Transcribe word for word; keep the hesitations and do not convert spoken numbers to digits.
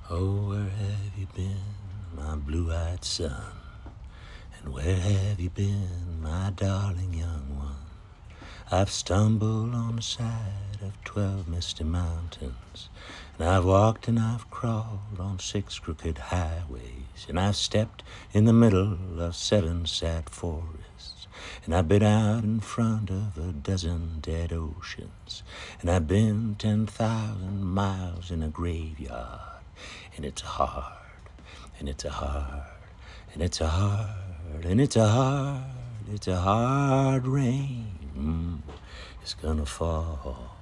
Oh, where have you been, my blue-eyed son? And where have you been, my darling young one? I've stumbled on the side of twelve misty mountains, and I've walked and I've crawled on six crooked highways, and I've stepped in the middle of seven sad forests, and I've been out in front of a dozen dead oceans, and I've been ten thousand miles in a graveyard. And it's hard, and it's a hard, and it's a hard, and it's a hard, it's a hard rain. Mm, it's gonna fall.